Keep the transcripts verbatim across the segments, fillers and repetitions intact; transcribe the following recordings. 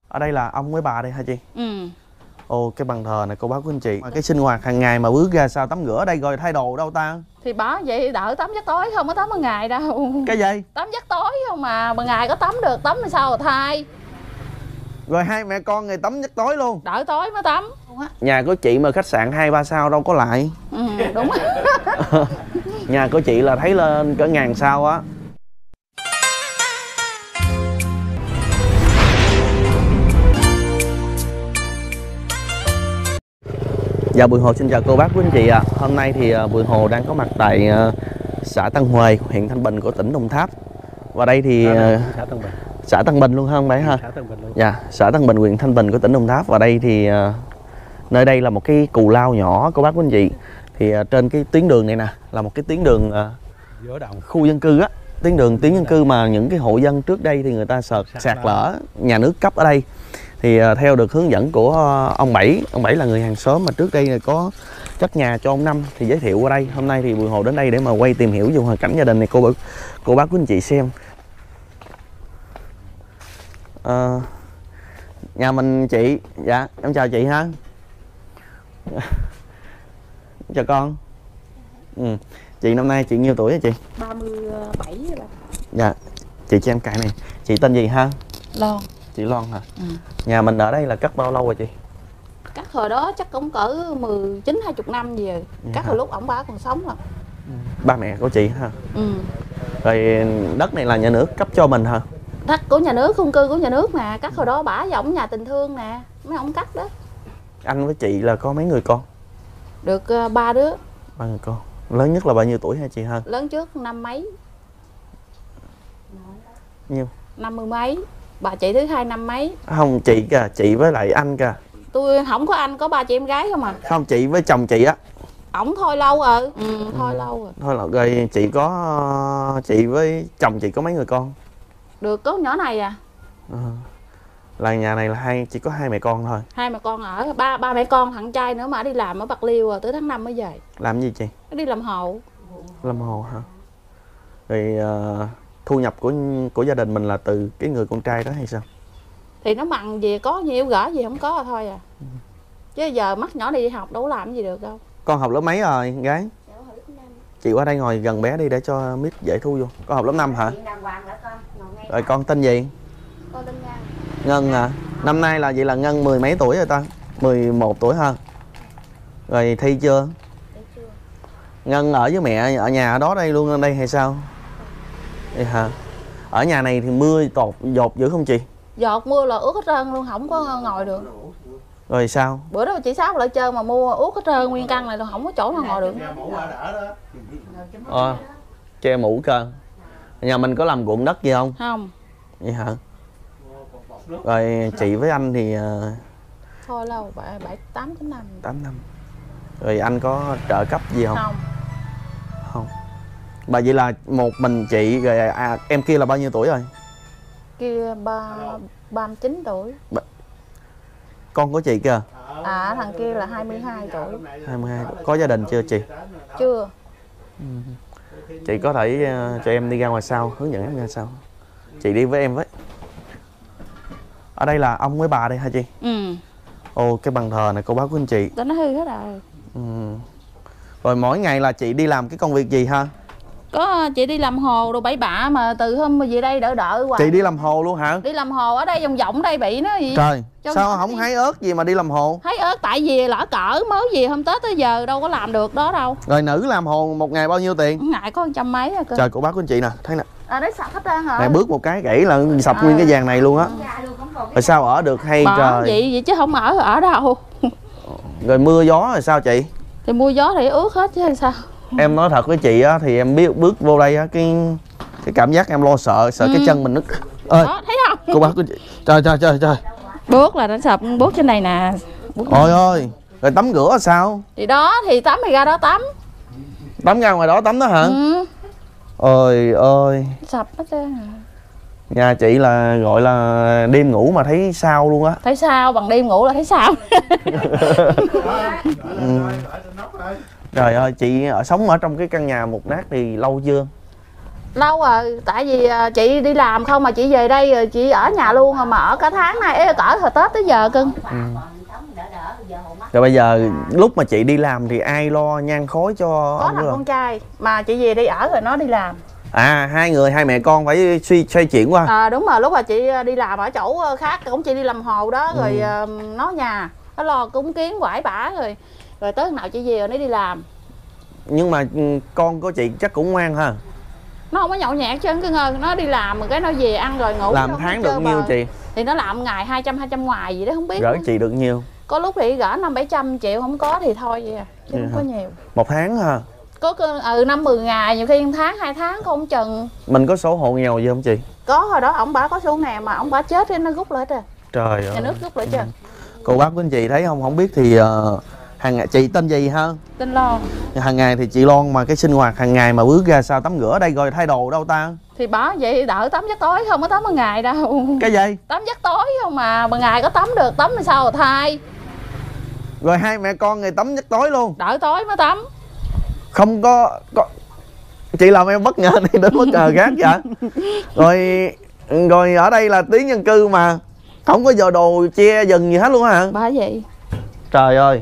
Ở đây là ông với bà đây hả chị? Ừ. Ồ, cái bàn thờ này cô bác của anh chị. Cái sinh hoạt hàng ngày mà bước ra sao tắm rửa ở đây rồi thay đồ đâu ta? Thì bỏ vậy đỡ tắm giấc tối, không có tắm ban ngày đâu. Cái gì? Tắm giấc tối không mà, ban ngày có tắm được, tắm thì sao mà thay. Rồi hai mẹ con người tắm giấc tối luôn. Đợi tối mới tắm. Nhà của chị mà khách sạn hai ba sao đâu có lại. Ừ, đúng. Nhà của chị là thấy lên cỡ ngàn sao á. Dạ, Bùi Hồ xin chào cô bác quý anh chị ạ. À. Hôm nay thì Bùi Hồ đang có mặt tại uh, xã Tân Huê, huyện Thanh Bình của tỉnh Đồng Tháp. Và đây thì uh, xã Tân Bình. Xã Tân Bình luôn không đấy ha? Xã Tân Bình luôn. Dạ, xã Tân Bình, huyện Thanh Bình của tỉnh Đồng Tháp. Và đây thì uh, nơi đây là một cái cù lao nhỏ cô bác quý anh chị. Thì uh, trên cái tuyến đường này nè là một cái tuyến đường uh, khu dân cư á, tuyến đường tuyến dân cư mà những cái hộ dân trước đây thì người ta sạt sạt lở, nhà nước cấp ở đây. Thì uh, theo được hướng dẫn của uh, ông Bảy, ông Bảy là người hàng xóm mà trước đây có cất nhà cho ông Năm thì giới thiệu qua đây. Hôm nay thì Bùi Hồ đến đây để mà quay tìm hiểu về hoàn cảnh gia đình này cô cô bác quý anh chị xem. Uh, nhà mình chị, dạ em chào chị ha. Chào con. Ừ. Chị năm nay chị nhiêu tuổi hả chị? ba mươi bảy rồi. Dạ, chị cho em cài này. Chị tên gì ha? Loan. Chị Loan hả? Ừ. Nhà mình ở đây là cất bao lâu rồi chị? Cất hồi đó chắc cũng cỡ mười chín hai mươi năm gì rồi. Cất hồi lúc ổng bà còn sống rồi. Ừ. Ba mẹ của chị ha? Ừ. Rồi đất này là nhà nước cấp cho mình hả? Đất của nhà nước, khung cư của nhà nước nè. Cất hồi đó bả với ổng nhà tình thương nè. Mấy ổng cất đó. Anh với chị là có mấy người con? Được uh, ba đứa. Ba người con. Lớn nhất là bao nhiêu tuổi hả chị ha? Lớn trước năm mấy. Nhiêu? Năm mươi mấy. Bà chị thứ hai năm mấy. Không, chị kìa, chị với lại anh kìa. Tôi không có anh, có ba chị em gái không à. Không, chị với chồng chị á. Ổng thôi lâu rồi. Ừ, thôi ừ. lâu rồi. Thôi là rồi chị có, chị với chồng chị có mấy người con? Được có nhỏ này à. À, là nhà này là hai, chỉ có hai mẹ con thôi. Hai mẹ con ở, ba ba mẹ con thằng trai nữa mà đi làm ở Bạc Liêu rồi, tới tháng năm mới về. Làm gì chị? Đi làm hộ. Làm hộ hả? Rồi uh, thu nhập của của gia đình mình là từ cái người con trai đó hay sao? Thì nó mặn gì có nhiều gỡ gì không có thôi à. Ừ. Chứ giờ mắt nhỏ đi học đâu có làm gì được đâu. Con học lớp mấy rồi gái? Chị qua đây ngồi gần bé đi để cho mít dễ thu vô. Con học lớp năm hả? Rồi con tên gì? Con tên Ngân. Ngân hả? Năm nay là vậy là Ngân mười mấy tuổi rồi ta? mười một tuổi ha? Rồi thi chưa? Thi chưa. Ngân ở với mẹ ở nhà ở đó đây luôn ở đây hay sao? Vậy hả? Ở nhà này thì mưa tột dột dữ không chị? Giọt mưa là ướt hết trơn luôn, không có ngồi được. Rồi sao? Bữa đó chị Sáu lại chơi mà mua ướt hết trơn nguyên căn này là không có chỗ nào ngồi được. Ờ, che mũ cơ. Nhà mình có làm ruộng đất gì không? Không. Vậy hả? Rồi chị với anh thì thôi lâu, bảy tám chín năm. tám năm. Rồi anh có trợ cấp gì không? Không. Không. Bà vậy là một mình chị rồi à, em kia là bao nhiêu tuổi rồi? Kia ba ba mươi chín tuổi. Ba... Con của chị kìa. À thằng kia là hai mươi hai tuổi. hai mươi hai tuổi. Có gia đình chưa chị? Chưa. Ừ. Chị có thể uh, cho em đi ra ngoài sau, hướng dẫn em ra sau. Chị đi với em với. Ở đây là ông với bà đây hả chị? Ừ. Ồ, cái bàn thờ này cô bác của anh chị. Đó nó hư hết rồi. Ừ. Rồi mỗi ngày là chị đi làm cái công việc gì ha? Có chị đi làm hồ đồ bảy bạ mà từ hôm về đây đỡ đỡ hoài. Chị đi làm hồ luôn hả? Đi làm hồ ở đây vòng vòng đây bị nó gì? Trời, cho sao không hái ớt gì mà đi làm hồ? Hái ớt tại vì lỡ cỡ mới gì hôm Tết tới giờ đâu có làm được đó đâu. Rồi nữ làm hồ một ngày bao nhiêu tiền? Ngày có một trăm mấy à cơ. Trời, cô bác của anh chị nè, thấy nè. À đấy sập hết trơn hả? Này bước một cái gãy là sập à. Nguyên cái vàng này luôn á. Rồi sao ở được hay bỏ trời? Vậy vậy chứ không ở ở đâu. Rồi mưa gió rồi sao chị? Thì mưa gió thì ướt hết chứ sao? Em nói thật với chị á thì em biết bước vô đây á cái cái cảm giác em lo sợ sợ ừ. cái chân mình nứt. Ơi, đó, thấy không? Cô bác của chị. Trời trời trời trời. Bước là nó sập, bước trên này nè. Ôi ơi, rồi tắm rửa là sao? Thì đó thì tắm thì ra đó tắm. Tắm ra ngoài đó tắm đó hả? Ừ. Ôi ơi. Sập hết trơn à. Nhà chị là gọi là đêm ngủ mà thấy sao luôn á. Thấy sao, bằng đêm ngủ là thấy sao. Ừ. Trời ơi, chị ở sống ở trong cái căn nhà mục nát thì lâu chưa? Lâu rồi, tại vì chị đi làm không mà chị về đây rồi chị ở nhà luôn rồi, mà ở cả tháng nay cỡ hồi Tết tới giờ cưng. Ừ. Rồi bây giờ lúc mà chị đi làm thì ai lo nhang khói cho có ông? thằng con trai mà chị về đi ở rồi nó đi làm. À, hai người hai mẹ con phải suy xoay chuyển qua. À, đúng rồi, lúc mà chị đi làm ở chỗ khác cũng chị đi làm hồ đó rồi. Ừ. Nó nhà nó lo cúng kiến quải bả rồi rồi tới nào chị về rồi nó đi làm. Nhưng mà con của chị chắc cũng ngoan ha. Nó không có nhậu nhẹt chứ cái ngơ, nó đi làm rồi cái nó về ăn rồi ngủ. Làm tháng được nhiêu chị? Thì nó làm ngày hai trăm hai trăm ngoài gì đó không biết. Gửi chị được nhiêu? Có lúc thì gỡ năm bảy trăm triệu, không có thì thôi vậy à, chứ yeah. Không có nhiều. Một tháng ha? Có ừ năm mười ngày, nhiều khi một tháng hai tháng không chừng. Mình có số hộ nghèo gì không chị? Có, hồi đó ổng bả có số nghèo mà ổng bả chết thì nó rút lại rồi. Trời ơi. Nhà nước rút lại chưa? Ừ. Cô bác của anh chị thấy không? Không biết thì uh, hàng ngày chị tên gì ha? Tên Lon. Hàng ngày thì chị Lon mà cái sinh hoạt hàng ngày mà bước ra sao tắm rửa ở đây rồi thay đồ đâu ta? Thì bỏ vậy đỡ tắm giấc tối, không có tắm ban ngày đâu. Cái gì? Tắm giấc tối không mà ban ngày có tắm được, tắm thì sao rồi thay. Rồi hai mẹ con người tắm giấc tối luôn? Đợi tối mới tắm. Không có, có... Chị làm em bất ngờ này đến bất ngờ khác vậy. Rồi rồi ở đây là tuyến dân cư mà không có giờ đồ che dần gì hết luôn hả? Bà vậy. Trời ơi.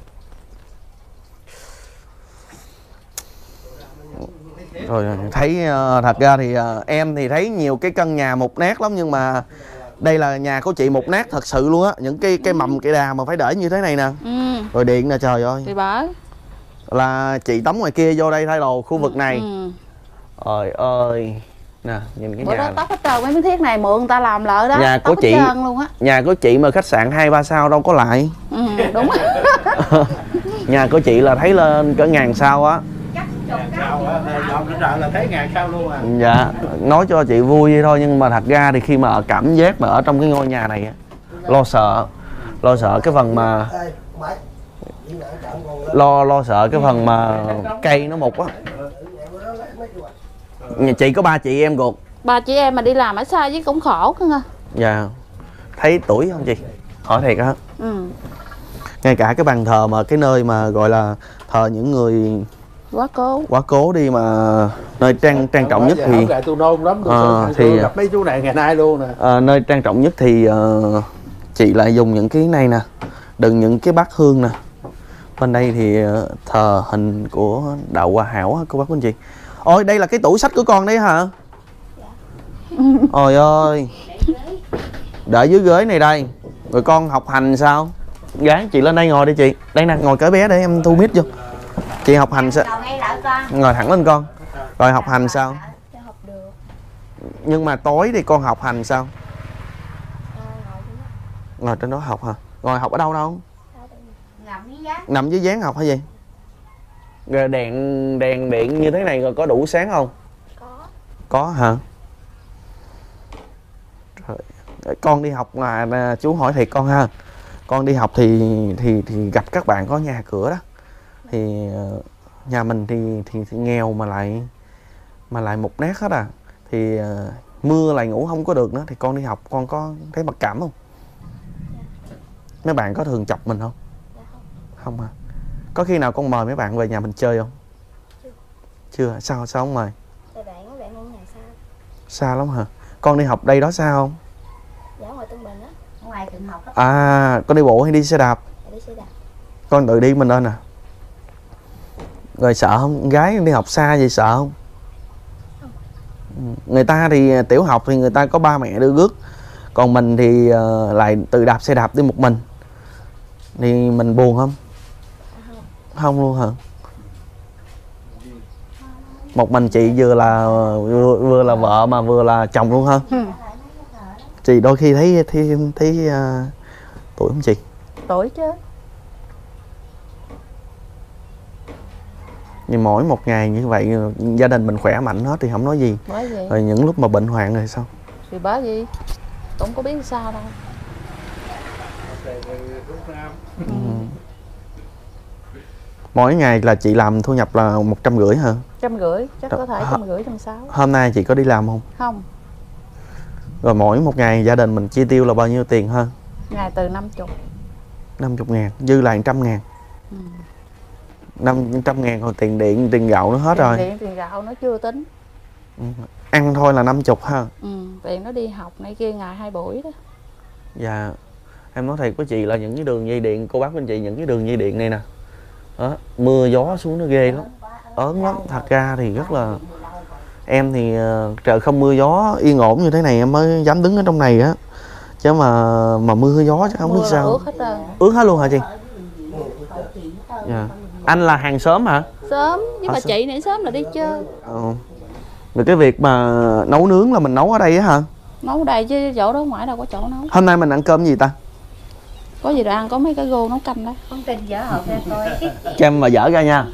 Rồi thấy thật ra thì em thì thấy nhiều cái căn nhà mục nát lắm, nhưng mà đây là nhà của chị mục nát thật sự luôn á. Những cái cái mầm cây đà mà phải để như thế này nè. Ừ. Rồi điện nè, trời ơi. Thì bà là chị tắm ngoài kia vô đây thay đồ khu vực này. Ừ. Trời ơi. Nè, nhìn cái bữa nhà đó tóc hết trơn, mấy miếng thiết này mượn người ta làm lợi đó. Nhà của chị luôn á. Nhà của chị mà khách sạn hai ba sao đâu có lại. Ừ, đúng. Nhà của chị là thấy lên cỡ ngàn sao á. Là thấy ngàn sao luôn à. Dạ, nói cho chị vui vậy thôi, nhưng mà thật ra thì khi mà ở cảm giác mà ở trong cái ngôi nhà này lo sợ, lo sợ cái phần mà lo lo sợ cái phần mà cây nó mục á. Nhà chị có ba chị em ruột. Ba chị em mà đi làm ở xa với cũng khổ cơ. Dạ. Thấy tuổi không chị? Hỏi thiệt á. Ừ. Ngay cả cái bàn thờ mà cái nơi mà gọi là thờ những người quá cố quá cố đi mà nơi trang trang trọng nhất thì tôi nôn lắm, tôi à, thì gặp mấy chú này ngày nay luôn nè. À, nơi trang trọng nhất thì uh, chị lại dùng những cái này nè, đựng những cái bát hương nè. Bên đây thì uh, thờ hình của Đạo Hòa Hảo á, cô bác của anh chị. Ôi đây là cái tủ sách của con đấy hả? Dạ. Ôi ơi. Để dưới ghế này đây. Rồi con học hành sao? Gán chị lên đây ngồi đi chị. Đây nè, ngồi cởi bé để em thu mic vô. Chị học hành sao? Ngồi thẳng lên con. Rồi học hành sao? Nhưng mà tối thì con học hành sao? Ngồi trên đó học hả? Ngồi học ở đâu đâu? Nằm dưới dáng học hay gì? Rồi đèn đèn điện như thế này rồi có đủ sáng không? Có. Có hả? Rồi. Con đi học mà chú hỏi thiệt con ha. Con đi học thì thì thì gặp các bạn có nhà cửa đó. Thì nhà mình thì thì, thì nghèo mà lại mà lại mục nát hết à. Thì uh, mưa lại ngủ không có được nữa, thì con đi học con có thấy mặc cảm không? Mấy bạn có thường chọc mình không? Không hả? Có khi nào con mời mấy bạn về nhà mình chơi không? Chưa. Chưa? Sao sao không mời? Tại bạn các bạn ở nhà xa. Xa lắm hả? Con đi học đây đó xa không? Dạ ngoài Tân Bình á, ngoài trường học đó. À, con đi bộ hay đi xe đạp? Đi xe đạp. Con tự đi mình lên à? Rồi sợ không? Con gái đi học xa vậy sợ không? Không. Người ta thì tiểu học thì người ta có ba mẹ đưa rước. Còn mình thì uh, lại tự đạp xe đạp đi một mình. Thì mình buồn không? Không. Không luôn hả? Một mình chị vừa là vừa, vừa là vợ mà vừa là chồng luôn hả? Ừ. Chị đôi khi thấy thấy, thấy uh, tuổi không chị? Tuổi chứ. Nhưng mỗi một ngày như vậy gia đình mình khỏe mạnh hết thì không nói gì. Bởi gì? Rồi những lúc mà bệnh hoạn rồi sao? Thì bởi gì? Cũng có biết sao đâu. Ừ. Mỗi ngày là chị làm thu nhập là một trăm rưỡi hả? Trăm rưỡi, chắc có thể trăm rưỡi, trăm sáu. Hôm nay chị có đi làm không? Không. Rồi mỗi một ngày gia đình mình chi tiêu là bao nhiêu tiền ha? Ngày từ năm chục. Năm chục ngàn, dư lại trăm ngàn. Ừ. Năm trăm ngàn rồi tiền điện, tiền gạo nó hết tiền rồi. Tiền điện, tiền gạo nó chưa tính. Ừ. Ăn thôi là năm chục ha. Ừ, tiền nó đi học này kia ngày hai buổi đó. Dạ. Em nói thiệt với chị là những cái đường dây điện, cô bác anh chị, những cái đường dây điện này nè, đó, mưa gió xuống nó ghê lắm, ớn lắm. Thật ra thì rất là, em thì uh, trời không mưa gió yên ổn như thế này em mới dám đứng ở trong này á, chứ mà mà mưa gió chắc không Mưa biết sao. ướt hết trơn. Ướt hết luôn hả chị? Dạ. Anh là hàng xóm hả? Sớm, với À, bà sao? chị này sớm là đi chơi. Ờ. Rồi cái việc mà nấu nướng là mình nấu ở đây á hả? Nấu ở đây chứ chỗ đó ngoài đâu có chỗ nấu. Hôm nay mình ăn cơm gì ta? Có gì đồ ăn, có mấy cái gô nấu canh đó. Con tin dở hộp ra coi. Cho em mà dở ra nha.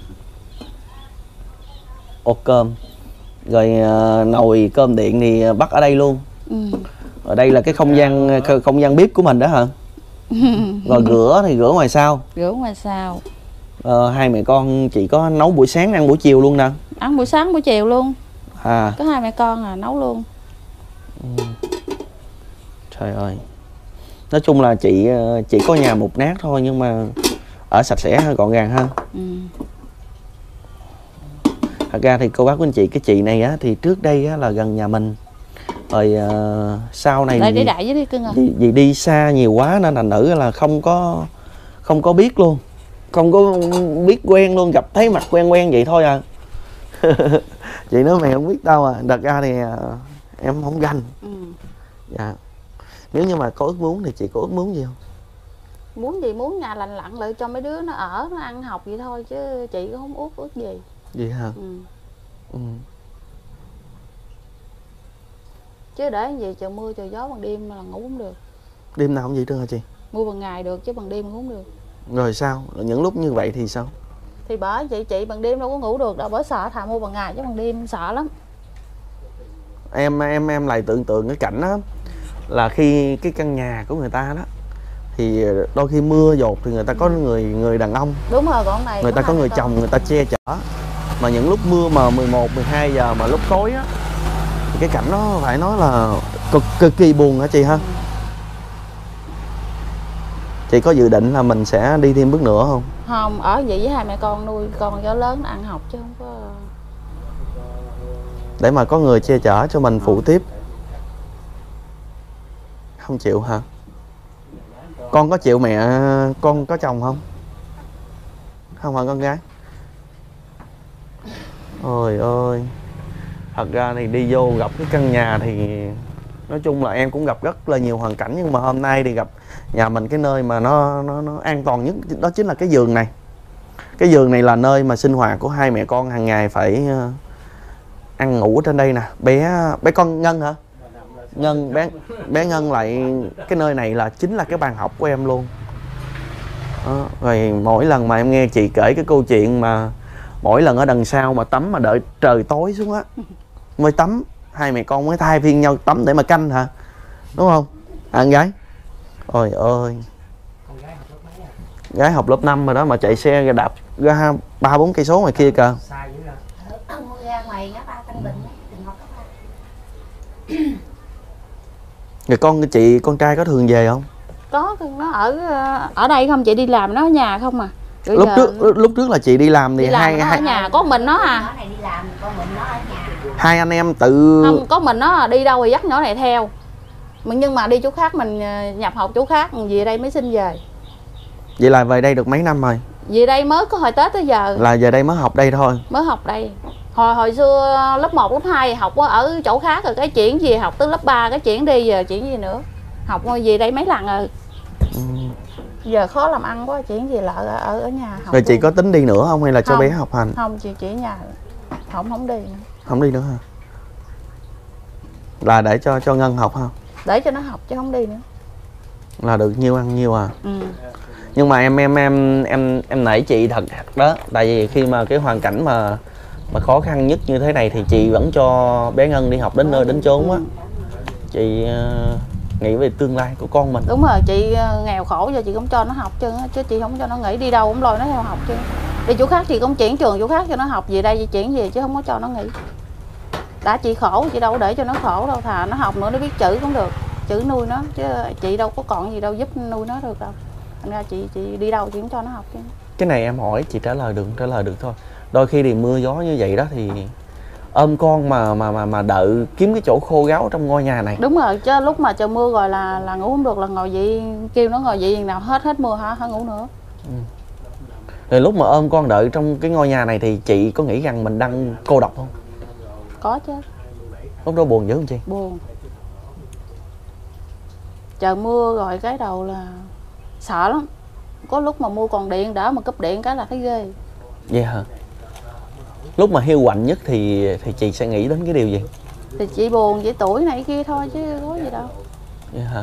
Ổ cơm. Rồi uh, nồi cơm điện thì bắt ở đây luôn. Ừ. Ở đây là cái không gian không gian bếp của mình đó hả? Rồi rửa thì rửa ngoài sau. Rửa ngoài sau. Ờ, hai mẹ con chị có nấu buổi sáng ăn buổi chiều luôn nè. Ăn buổi sáng buổi chiều luôn. À. Có hai mẹ con à nấu luôn. Ừ. Trời ơi. Nói chung là chị chị có nhà mục nát thôi nhưng mà ở sạch sẽ hơn, gọn gàng hơn. Ừ. Thật ra thì cô bác của anh chị, cái chị này á thì trước đây á là gần nhà mình. Rồi uh, sau này Đây vì, để đại với đi cưng à. vì, vì đi xa nhiều quá nên thành nữ là không có không có biết luôn. Không có biết quen luôn, gặp thấy mặt quen quen vậy thôi à. Chị nói mày không biết đâu à. Thật ra thì uh, em không ganh. Ừ. Dạ. Nếu như mà có ước muốn thì chị có ước muốn gì không? Muốn gì, muốn nhà lành lặn lại cho mấy đứa nó ở, nó ăn học vậy thôi chứ chị cũng không ước ước gì. Gì hả? Ừ. Ừ. Chứ để gì trời mưa trời gió bằng đêm mà là ngủ không được. Đêm nào không vậy trơn hả chị? Mưa bằng ngày được chứ bằng đêm ngủ không được. Rồi sao? Những lúc như vậy thì sao? Thì bởi chị chị bằng đêm đâu có ngủ được đâu, bởi sợ thà mua bằng ngày chứ bằng đêm sợ lắm. Em em em lại tưởng tượng cái cảnh đó là khi cái căn nhà của người ta đó thì đôi khi mưa dột thì người ta có người người đàn ông. Đúng rồi, còn này Người ta có người chồng, người ta che chở. Mà những lúc mưa mà mười một, mười hai giờ mà lúc tối á thì cái cảnh đó phải nói là cực cực kỳ buồn hả chị ha? Chị có dự định là mình sẽ đi thêm bước nữa không? Không, ở vậy với hai mẹ con nuôi con cho lớn ăn học chứ không có. Để mà có người che chở cho mình phụ tiếp. Không chịu hả? Con có chịu mẹ, con có chồng không? Không phải con gái. Ôi ơi. Thật ra thì đi vô gặp cái căn nhà thì nói chung là em cũng gặp rất là nhiều hoàn cảnh, nhưng mà hôm nay thì gặp nhà mình cái nơi mà nó nó nó an toàn nhất đó chính là cái giường này. Cái giường này là nơi mà sinh hoạt của hai mẹ con hàng ngày, phải uh, ăn ngủ ở trên đây nè. Bé bé con Ngân hả? Ngân bé bé Ngân lại cái nơi này là chính là cái bàn học của em luôn. Đó, rồi mỗi lần mà em nghe chị kể cái câu chuyện mà mỗi lần ở đằng sau mà tắm mà đợi trời tối xuống á mới tắm, hai mẹ con mới thay phiên nhau tắm để mà canh hả? Đúng không? À, con gái. Ôi ơi. Gái học lớp năm rồi đó mà chạy xe ra đạp ra ba bốn cây số ngoài kia kìa. Ông ra ngoài ngã ba Tân Bình đừng học cấp ba. Rồi con chị con trai có thường về không? Có, nó ở ở đây không, chị đi làm nó ở nhà không à. Rồi Lúc giờ trước lúc trước là chị đi làm thì đi làm hai nó ở hai nhà có mình nó à. Nhỏ này đi làm, con mình nó ở nhà. hai anh em tự Không, có mình nó à, đi đâu thì dắt nhỏ này theo. Nhưng mà đi chỗ khác mình nhập học chỗ khác, về đây mới xin về. Vậy là về đây được mấy năm rồi? Về đây mới có hồi Tết tới giờ. Là về đây mới học đây thôi. Mới học đây. Hồi hồi xưa lớp một, lớp hai học ở chỗ khác rồi, cái chuyển gì học tới lớp ba cái chuyển đi, giờ chuyển gì nữa. Học về đây mấy lần rồi. Ừ. Giờ khó làm ăn quá, chuyển gì lại ở, ở ở nhà học. Rồi chị luôn. có tính đi nữa không hay là cho Không. bé học hành? Không, chị chỉ ở nhà. Không không đi nữa. Không đi nữa hả? Là để cho cho Ngân học không? Để cho nó học chứ không đi nữa. Là được nhiêu ăn nhiêu à? Ừ. Nhưng mà em em em em em nể chị thật đó, tại vì khi mà cái hoàn cảnh mà mà khó khăn nhất như thế này thì chị vẫn cho bé Ngân đi học đến nơi đến chốn á. Chị uh, nghĩ về tương lai của con mình. Đúng rồi, chị nghèo khổ giờ chị không cho nó học chứ chứ chị không cho nó nghỉ, đi đâu cũng lôi nó theo học chứ. Đi chỗ khác chị cũng chuyển trường chỗ khác cho nó học, về đây chị chuyển về chứ không có cho nó nghỉ. Đã chị khổ chị đâu có để cho nó khổ đâu, thà nó học nữa nó biết chữ cũng được, chữ nuôi nó chứ chị đâu có còn gì đâu giúp nuôi nó được đâu. Thành ra chị chị đi đâu chị cũng cho nó học chứ. Cái này em hỏi chị trả lời được trả lời được thôi. Đôi khi thì mưa gió như vậy đó thì ôm con mà mà mà mà đợi kiếm cái chỗ khô ráo trong ngôi nhà này. Đúng rồi, chứ lúc mà trời mưa rồi là là ngủ không được, là ngồi dậy kêu nó ngồi dậy nào hết hết mưa hả hả ngủ nữa. Ừ. Rồi lúc mà ôm con đợi trong cái ngôi nhà này thì chị có nghĩ rằng mình đang cô độc không? Có chứ. Lúc đó buồn dữ không chị? Buồn. Trời mưa rồi cái đầu là sợ lắm. Có lúc mà mua còn điện đỡ mà cúp điện cái là thấy ghê. Vậy hả? Lúc mà hiu quạnh nhất thì thì chị sẽ nghĩ đến cái điều gì? Thì chị buồn vậy tuổi này kia thôi chứ có gì đâu. Vậy hả?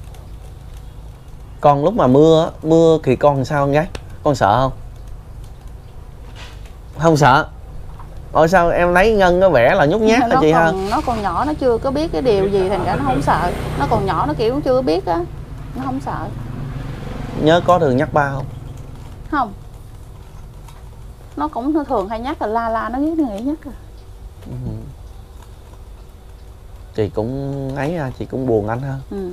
Con lúc mà mưa mưa thì con làm sao con gái? Con sợ không? Không sợ. Ủa sao em lấy Ngân có vẻ là nhút nhát hả chị ha? Nó còn nhỏ, nó chưa có biết cái điều gì thành ra nó không sợ. Nó còn nhỏ, nó kiểu chưa biết á, nó không sợ. Nhớ có thường nhắc ba không? Không. Nó cũng thường hay nhắc là la la nó biết nó nghĩ nhắc rồi. Ừ. Chị cũng ấy ha, chị cũng buồn anh ha. Ừ.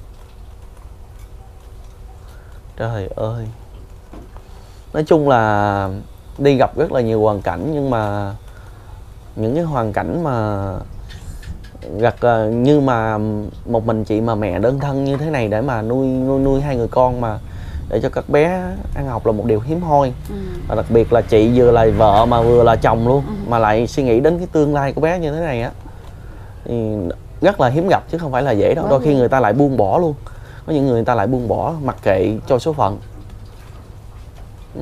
Trời ơi. Nói chung là đi gặp rất là nhiều hoàn cảnh, nhưng mà những cái hoàn cảnh mà gặp như mà một mình chị mà mẹ đơn thân như thế này để mà nuôi nuôi nuôi hai người con mà để cho các bé ăn học là một điều hiếm hoi. Ừ. Và đặc biệt là chị vừa là vợ mà vừa là chồng luôn, Ừ. mà lại suy nghĩ đến cái tương lai của bé như thế này á thì rất là hiếm gặp chứ không phải là dễ đâu. Đôi khi người ta lại buông bỏ luôn, có những người người ta lại buông bỏ mặc kệ cho số phận. Ừ.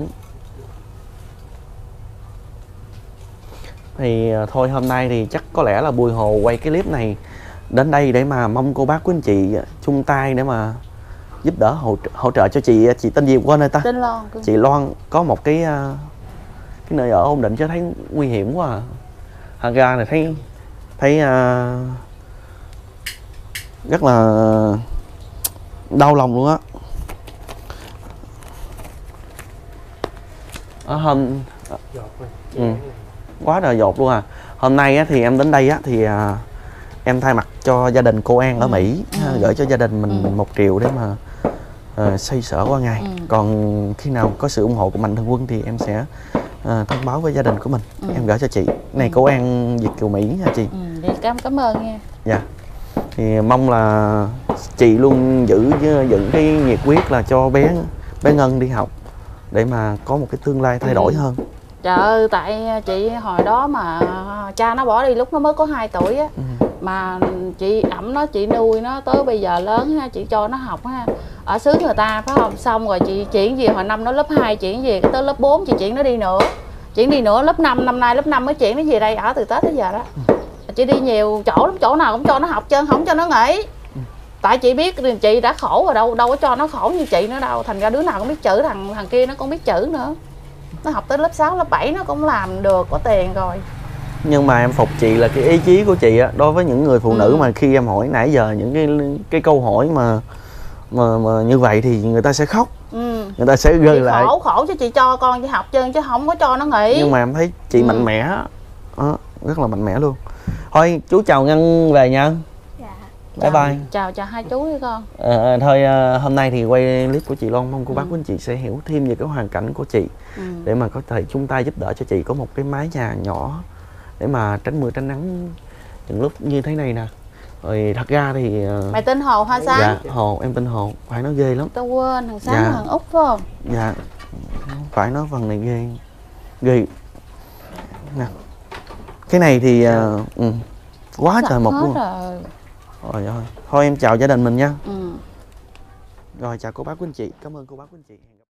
Thì thôi hôm nay thì chắc có lẽ là Bùi Hồ quay cái clip này đến đây để mà mong cô bác quý anh chị chung tay để mà giúp đỡ hỗ, hỗ trợ cho chị. Chị tên gì quên rồi ta? Tên Loan. Chị Loan có một cái cái nơi ở ổn định chứ thấy nguy hiểm quá à. Thật ra là thấy thấy uh, rất là đau lòng luôn á. Ở hôm ừ, quá trời dột luôn à. Hôm nay á, thì em đến đây á, thì uh, em thay mặt cho gia đình cô An ở ừ. Mỹ ừ. gửi cho gia đình mình ừ. một triệu để mà uh, xoay sở qua ngày. Ừ. Còn khi nào có sự ủng hộ của Mạnh Thường Quân thì em sẽ uh, thông báo với gia đình của mình. Ừ. Em gửi cho chị. Này ừ. cô An Việt kiều Mỹ nha chị. Ừ. Thì cảm cảm ơn nha. Dạ. Thì mong là chị luôn giữ giữ cái nhiệt huyết là cho bé bé Ngân đi học để mà có một cái tương lai thay đổi ừ. hơn. Trời ơi, tại chị hồi đó mà cha nó bỏ đi lúc nó mới có hai tuổi á. Ừ. Mà chị ẵm nó, chị nuôi nó tới bây giờ lớn ha, chị cho nó học ha. Ở xứ người ta phải không? Xong rồi chị chuyển về hồi năm nó lớp hai, chuyển về cái tới lớp bốn chị chuyển nó đi nữa. Chuyển đi nữa lớp năm, năm nay lớp năm mới chuyển nó về đây ở từ Tết tới giờ đó. Ừ. Chị đi nhiều chỗ lắm, chỗ nào cũng cho nó học trơn, không cho nó nghỉ. Ừ. Tại chị biết chị đã khổ rồi đâu, đâu có cho nó khổ như chị nữa đâu. Thành ra đứa nào cũng biết chữ, thằng thằng kia nó cũng biết chữ nữa. Nó học tới lớp sáu, lớp bảy nó cũng làm được, có tiền rồi. Nhưng mà em phục chị là cái ý chí của chị á, đối với những người phụ ừ. nữ mà khi em hỏi nãy giờ những cái cái câu hỏi mà mà, mà như vậy thì người ta sẽ khóc. Ừ. Người ta sẽ gơi lại. Khổ khổ chứ chị cho con chị học trơn chứ không có cho nó nghỉ. Nhưng mà em thấy chị ừ. mạnh mẽ đó, rất là mạnh mẽ luôn. Thôi chú chào Ngân về nha. Dạ. Bye chào, bye. Chào chào hai chú đi con. À, thôi à, hôm nay thì quay clip của chị Loan, mong cô ừ. bác của anh chị sẽ hiểu thêm về cái hoàn cảnh của chị ừ. để mà có thể chung tay giúp đỡ cho chị có một cái mái nhà nhỏ để mà tránh mưa tránh nắng những lúc như thế này nè. Rồi thật ra thì mày tên Hồ hả Sáng? Dạ Hồ, em tên Hồ. Phải nói ghê lắm. Tao quên thằng Sáng dạ. thằng Út phải không? Dạ phải nói phần này ghê ghê nè. Cái này thì uh, ừ, quá trời một luôn rồi. Rồi ơi. Thôi em chào gia đình mình nha. Ừ. Rồi chào cô bác quý anh chị. Cảm ơn cô bác quý anh chị.